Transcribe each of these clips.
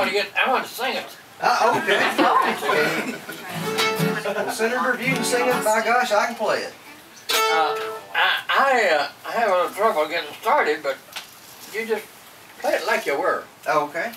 I want to sing it. Okay. Well, Senator, if you can sing it, by gosh, I can play it. I have a little trouble getting started, but you just play it like you were. Okay.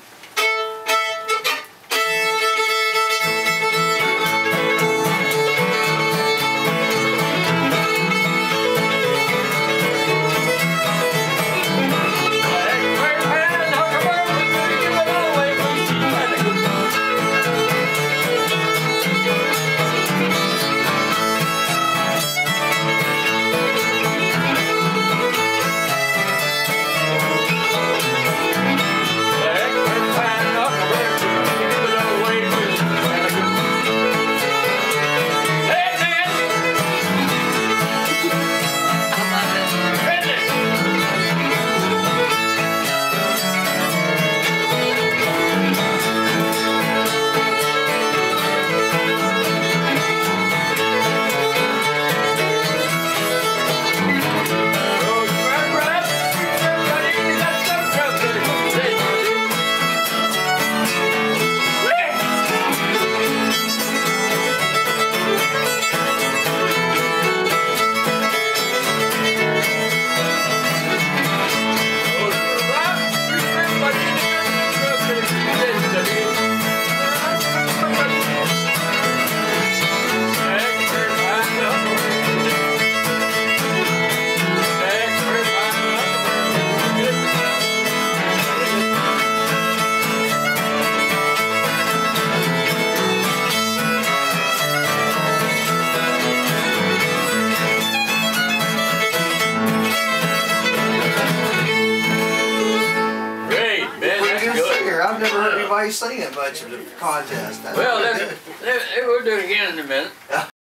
I've never heard anybody sing it much of the contest. Well, we'll do it again in a minute.